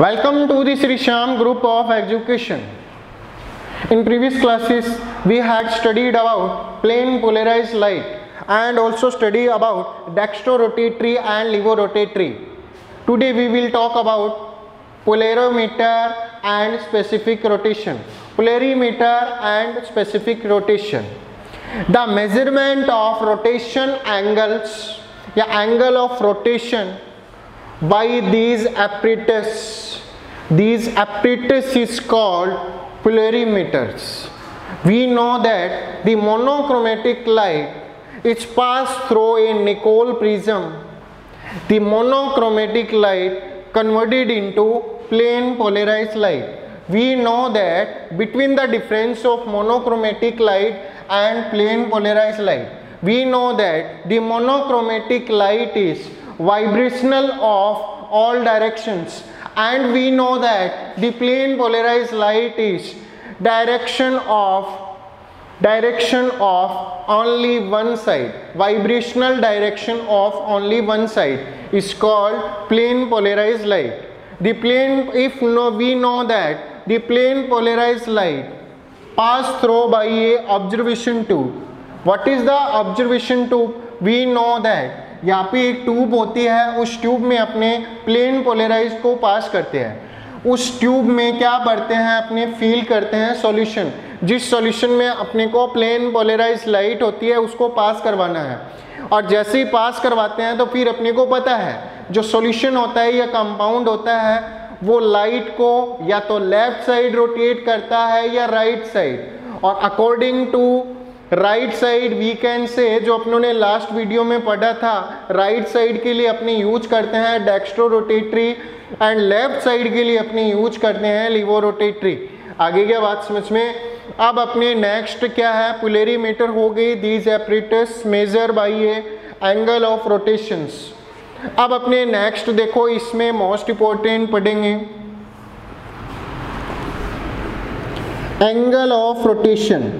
Welcome to the Sri Shyam group of education. In previous classes, we had studied about plane polarized light and also studied about dextrorotatory and levorotatory. Today we will talk about polarimeter and specific rotation. Polarimeter and specific rotation. The measurement of rotation angles, the angle of rotation by these apparatus. These apparatus is called polarimeters. We know that the monochromatic light is passed through a Nicol prism. The monochromatic light converted into plane polarized light. We know that between the difference of monochromatic light and plane polarized light, we know that the monochromatic light is vibrational of all directions, and we know that the plane polarized light is direction of only one side. Vibrational direction of only one side is called plane polarized light. We know that the plane polarized light pass through by a observation tube. What is the observation tube? We know that यहाँ पे एक tube होती है, उस tube में अपने plane polarise को पास करते हैं। उस ट्यूब में क्या भरते हैं, अपने फील करते हैं सॉल्यूशन। जिस सॉल्यूशन में अपने को प्लेन पोलराइज लाइट होती है उसको पास करवाना है, और जैसे ही पास करवाते हैं तो फिर अपने को पता है जो सॉल्यूशन होता है या कंपाउंड होता है वो लाइट को या तो लेफ्ट साइड रोटेट करता है या राइट साइड। और according to right side we can say, जो अपनों ने लास्ट वीडियो में पढ़ा था, राइट साइड के लिए अपने यूज करते हैं डेक्स्ट्रोरोटेटरी एंड लेफ्ट साइड के लिए अपने यूज करते हैं लिवोरोटेटरी। आगे क्या बात समझ में। अब अपने नेक्स्ट क्या है, पोलरीमीटर हो गई। These apparatus measure by a angle of rotations. अब अपने नेक्स्ट देखो, इसमें मोस्ट इंपॉर्टेंट पढ़ेंगे angle of rotation.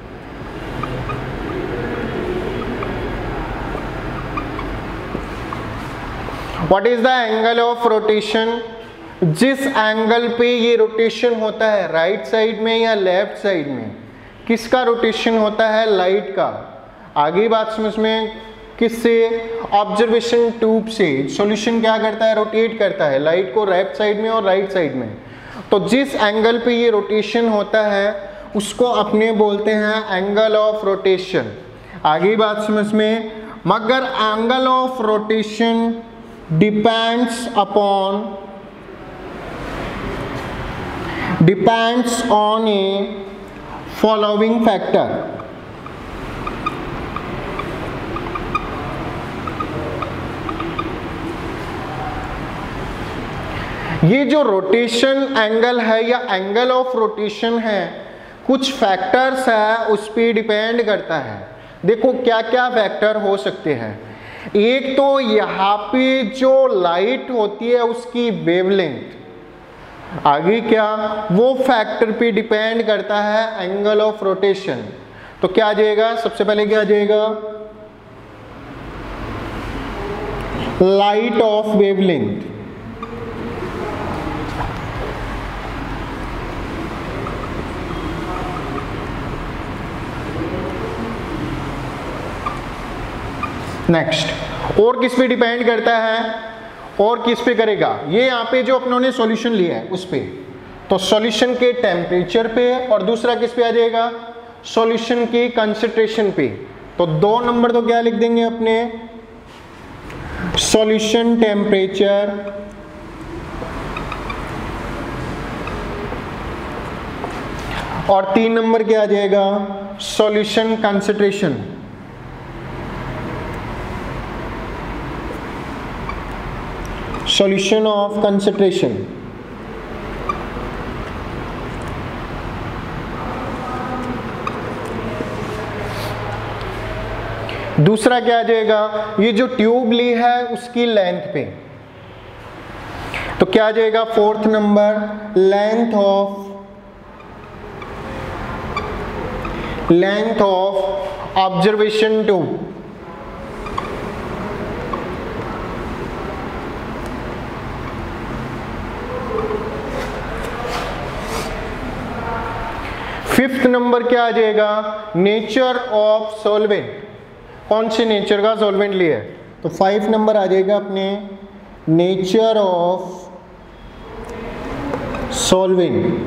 What is the angle of rotation? जिस एंगल पे ये रोटेशन होता है, राइट साइड में या लेफ्ट साइड में, किसका रोटेशन होता है? लाइट का। आगे बात समझ में। किससे? ऑब्जर्वेशन ट्यूब से। सॉल्यूशन क्या करता है? रोटेट करता है लाइट को लेफ्ट साइड में और राइट साइड में। तो जिस एंगल पे ये रोटेशन होता है उसको अपने बोलते हैं एंगल ऑफ रोटेशन। आगे बात समझ में। मगर angle of rotation depends on a following factor. ये जो रोटेशन एंगल है या एंगल ऑफ रोटेशन है, कुछ फैक्टर्स है उस पर डिपेंड करता है। देखो क्या क्या फैक्टर हो सकते हैं। एक तो यहाँ पे जो लाइट होती है उसकी वेवलेंथ। आगे क्या, वो फैक्टर पे डिपेंड करता है एंगल ऑफ रोटेशन। तो क्या आ जाएगा, सबसे पहले क्या आ जाएगा, लाइट ऑफ वेवलेंथ। नेक्स्ट, और किस पे डिपेंड करता है, और किस पे करेगा, ये यहाँ पे जो अपनों ने सॉल्यूशन लिया है उस पे, तो सॉल्यूशन के टेम्परेचर पे, और दूसरा किस पे आ जाएगा, सॉल्यूशन की कंसंट्रेशन पे। तो 2 नंबर तो क्या लिख देंगे अपने, सॉल्यूशन टेम्परेचर और 3 नंबर क्या आ जाएगा, solution concentration. Solution of concentration. दूसरा क्या आ जाएगा, ये जो ट्यूब ली है उसकी लेंथ पे, तो क्या आ जाएगा, 4th number, length of observation tube. Fifth number क्या आ जाएगा, नेचर ऑफ सॉल्वेंट, कौन से नेचर का सॉल्वेंट लिया है, तो 5 नंबर आ जाएगा अपने नेचर ऑफ सॉल्वेंट।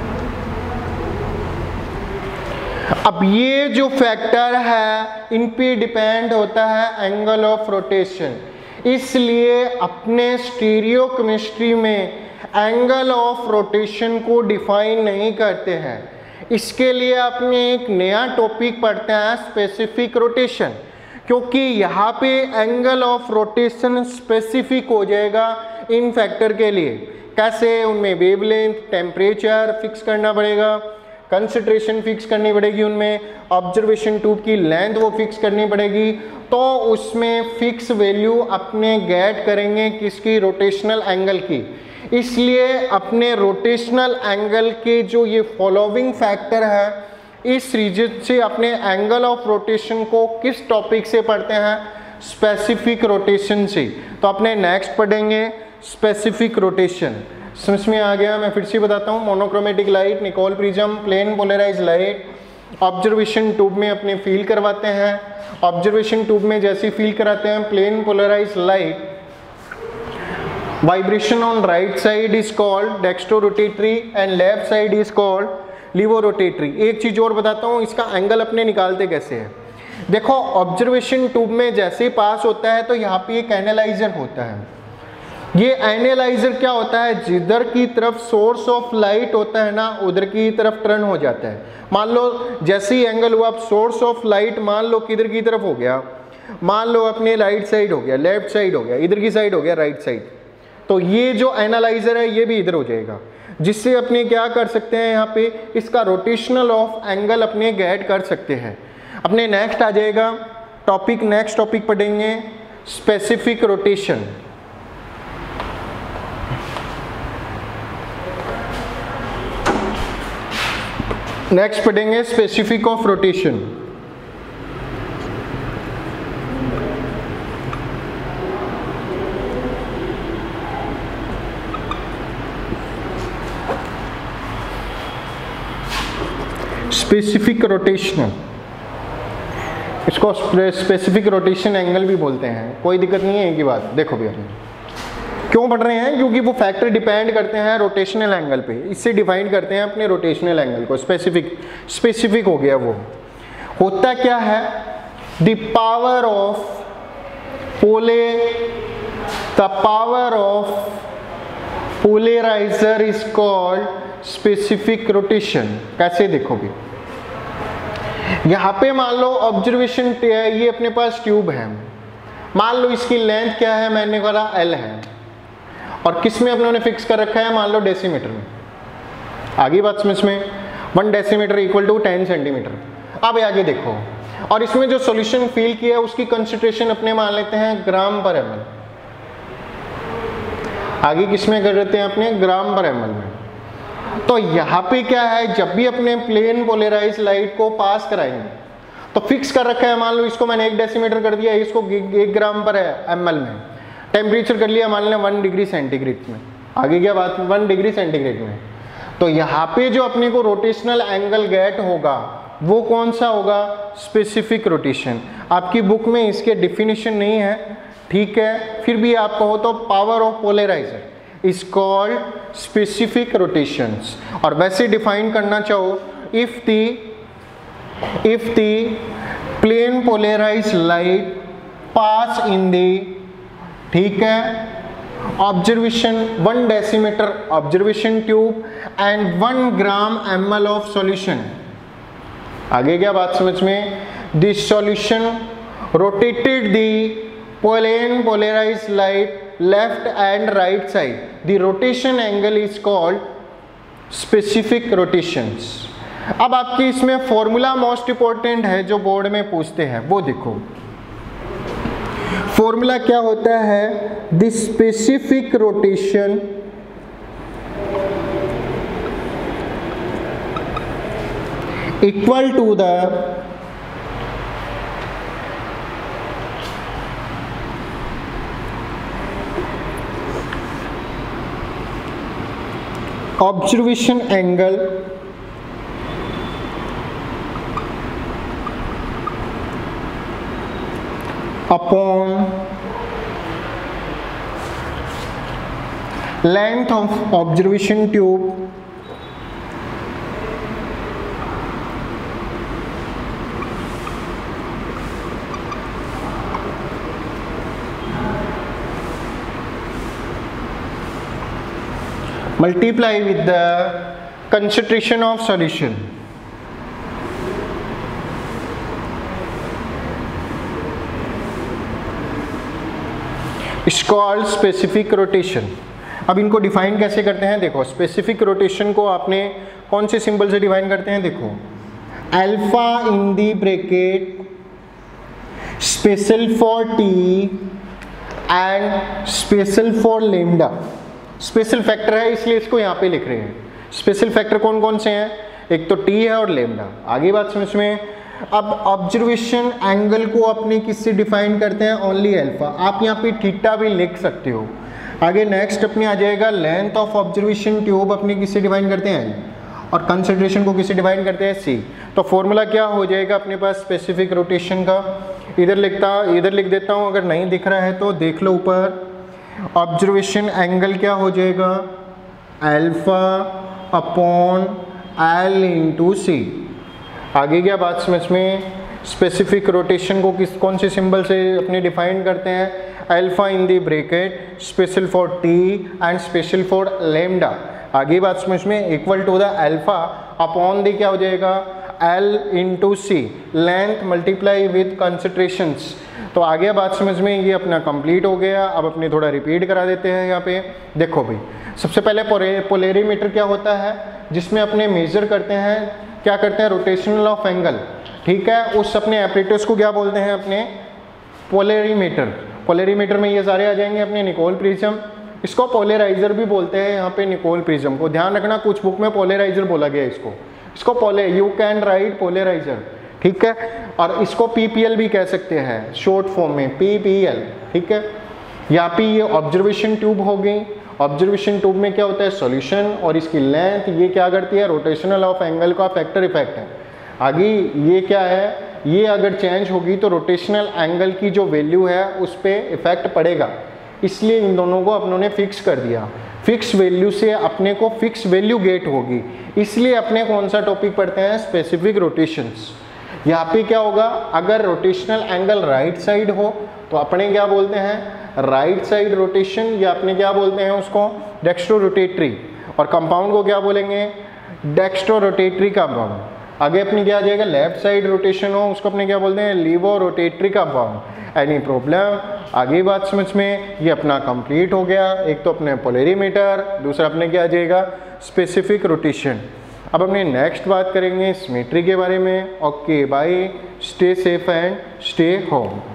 अब ये जो फैक्टर है इन पे डिपेंड होता है एंगल ऑफ रोटेशन, इसलिए अपने स्टीरियोकेमिस्ट्री में एंगल ऑफ रोटेशन को डिफाइन नहीं करते हैं। इसके लिए आपने एक नया टॉपिक पढ़ते हैं स्पेसिफिक रोटेशन, क्योंकि यहाँ पे एंगल ऑफ रोटेशन स्पेसिफिक हो जाएगा इन फैक्टर के लिए। कैसे, उनमें वेवलेंथ, टेम्परेचर फिक्स करना पड़ेगा, कंसंट्रेशन फिक्स करनी पड़ेगी, उनमें ऑब्जर्वेशन ट्यूब की लेंथ वो फिक्स करनी पड़ेगी, तो उसमें फिक्स वैल्यू अपने गेट करेंगे किसकी, रोटेशनल एंगल की। इसलिए अपने रोटेशनल एंगल के जो ये फॉलोइंग फैक्टर है, इस रीजन से अपने एंगल ऑफ रोटेशन को किस टॉपिक से पढ़ते हैं, स्पेसिफिक रोटेशन से। तो अपने नेक्स्ट पढ़ेंगे स्पेसिफिक रोटेशन। समझ में आ गया? मैं फिर से बताता हूँ, monochromatic light, Nicol prism, plane polarise light observation tube में अपने फील करवाते हैं। ऑब्जर्वेशन ट्यूब में जैसे फील कराते हैं plane polarise light, vibration on right side is called dextrorotatory and left side is called levorotatory. एक चीज और बताता हूँ, इसका एंगल अपने निकालते कैसे हैं। देखो, ऑब्जर्वेशन ट्यूब में जैसे पास होता है तो यहाँ पे एक एनालाइजर होता है। ये एनालाइजर क्या होता है, जिधर की तरफ सोर्स ऑफ लाइट होता है ना, उधर की तरफ टर्न हो जाता है। मान लो जैसे ही एंगल हुआ, सोर्स ऑफ लाइट मान लो किधर की तरफ हो गया, मान लो अपने राइट साइड हो गया, लेफ्ट साइड हो गया, इधर की साइड हो गया राइट साइड, तो ये जो एनालाइजर है ये भी इधर हो जाएगा, जिससे अपने क्या कर सकते हैं, यहाँ पे इसका रोटेशनल ऑफ एंगल अपने गेट कर सकते हैं। अपने नेक्स्ट आ जाएगा टॉपिक, नेक्स्ट टॉपिक पढ़ेंगे स्पेसिफिक रोटेशन। नेक्स्ट पढ़ेंगे specific of rotation. Specific rotation, इसको स्पेसिफिक रोटेशन एंगल भी बोलते हैं, कोई दिक्कत नहीं है। एक ही बात देखो भैया, क्यों पढ़ रहे हैं, क्योंकि वो फैक्टर डिपेंड करते हैं रोटेशनल एंगल पे, इससे डिफाइन करते हैं अपने रोटेशनल एंगल को। स्पेसिफिक हो गया। वो होता क्या है, the power of polariser is called specific rotation. कैसे, देखो भी यहाँ पे मान लो ऑब्जर्वेशन ये अपने पास ट्यूब है, मान लो इसकी लेंथ क्या है, मैंने बोला L है, और किस में अपनों ने फिक्स कर रखा है, मान लो डेसीमीटर में। आगे बात समझ में, 1 डेसीमीटर इक्वल टू 10 सेंटीमीटर। अब आगे देखो, और इसमें जो सॉल्यूशन फिल किया है उसकी कंसंट्रेशन अपने मान लेते हैं ग्राम पर ml। आगे किस में कर लेते हैं अपने, ग्राम पर ml में। तो यहाँ पे क्या है, जब भी अपने प्लेन पोलराइज लाइट को पास कराएंगे तो फिक्स कर रखा है, मान लो इसको मैंने 1 डेसीमीटर कर दिया, इसको 1 ग्राम पर ml में। टेम्परेचर कर लिया मान लें 1 डिग्री सेंटीग्रेड में। आगे क्या बात, 1 डिग्री सेंटीग्रेड में। तो यहाँ पे जो अपने को रोटेशनल एंगल गेट होगा वो कौन सा होगा, स्पेसिफिक रोटेशन। आपकी बुक में इसके डिफिनीशन नहीं है, ठीक है, फिर भी आप कहो तो power of polariser is called specific rotations. और वैसे डिफाइन करना चाहो, if the plane polarise light pass in the, ठीक है, observation 1 decimetre observation tube and 1 gram ml of solution. आगे क्या बात समझ में, this solution rotated the plane polarise light left and right side, the rotation angle is called specific rotations. अब आपकी इसमें फॉर्मूला मोस्ट इंपॉर्टेंट है जो बोर्ड में पूछते हैं, वो देखो फॉर्मूला क्या होता है, the specific rotation equal to the observation angle upon length of observation tube multiply with the concentration of solution. It's called specific rotation. अब इनको डिफाइन कैसे करते हैं, देखो स्पेसिफिक रोटेशन को आपने कौन से सिंबल से डिफाइन करते हैं, देखो alpha in the bracket special for T and special for lambda. Special factor है इसलिए इसको यहाँ पे लिख रहे हैं। स्पेशल फैक्टर कौन कौन से हैं, एक तो टी है और लेमडा। आगे बात समझ में। अब ऑब्जर्वेशन एंगल को अपने किससे डिफाइन करते हैं, ओनली अल्फा। आप यहाँ पे थीटा भी लिख सकते हो। आगे नेक्स्ट अपने आ जाएगा लेंथ ऑफ ऑब्जर्वेशन ट्यूब अपने किससे डिफाइन करते हैं एल, और कंसंट्रेशन को किससे डिफाइन करते हैं सी। तो फॉर्मूला क्या हो जाएगा अपने पास स्पेसिफिक रोटेशन का, इधर लिख देता हूँ, अगर नहीं दिख रहा है तो देख लो ऊपर। ऑब्जर्वेशन एंगल क्या हो जाएगा, alpha upon L into C. आगे क्या बात समझ में। स्पेसिफिक रोटेशन को कौन से सिंबल से अपने डिफाइन करते हैं, alpha in the bracket special for T and special for lambda. आगे बात समझ में, equal to the alpha upon the क्या हो जाएगा, L into C, length multiply with concentrations. तो आगे बात समझ में, ये अपना कंप्लीट हो गया। अब अपने थोड़ा रिपीट करा देते हैं यहाँ पे। देखो भाई, सबसे पहले पोलेरीमीटर क्या होता है, जिसमें अपने मेजर करते हैं, क्या करते हैं, रोटेशनल ऑफ एंगल। ठीक है, उस अपने एपरेटस को क्या बोलते हैं, अपने पोलेरीमीटर। पोलेरीमीटर में ये सारे आ जाएंगे अपने निकोल प्रिज्म। इसको पोलराइजर भी बोलते हैं यहाँ पे, निकोल प्रिज्म को। ध्यान रखना, कुछ बुक में पोलराइजर बोला गया इसको यू कैन राइट पोलराइजर। ठीक है, और इसको पीपीएल भी कह सकते हैं शॉर्ट फॉर्म में, पीपीएल। ठीक है, यहाँ पे ये ऑब्जर्वेशन ट्यूब हो गई। ऑब्जर्वेशन ट्यूब में क्या होता है, सॉल्यूशन, और इसकी लेंथ ये क्या करती है, रोटेशनल ऑफ एंगल का फैक्टर इफेक्ट है। आगे ये क्या है, ये अगर चेंज होगी तो रोटेशनल एंगल की जो वैल्यू है उस पर इफेक्ट पड़ेगा, इसलिए इन दोनों को अपनों ने फिक्स कर दिया। फिक्स वैल्यू से अपने को फिक्स वैल्यू गेट होगी, इसलिए अपने कौन सा टॉपिक पढ़ते हैं, स्पेसिफिक रोटेशंस। यहाँ पे क्या होगा, अगर रोटेशनल एंगल राइट साइड हो तो अपने क्या बोलते हैं, राइट साइड रोटेशन, या अपने क्या बोलते हैं उसको, डेक्स्ट्रो रोटेटरी। और कंपाउंड को क्या बोलेंगे, डेक्स्ट्रो रोटेटरी कंपाउंड। आगे अपनी क्या आ जाएगा, लेफ्ट साइड रोटेशन हो उसको अपने क्या बोलते हैं, levorotatory compound. Any problem, आगे बात समझ में। ये अपना कंप्लीट हो गया। एक तो अपने पोलेरीमीटर, दूसरा अपने क्या आ जाएगा, स्पेसिफिक रोटेशन। अब अपने नेक्स्ट बात करेंगे सिमेट्री के बारे में। Okay bye, stay safe and stay home.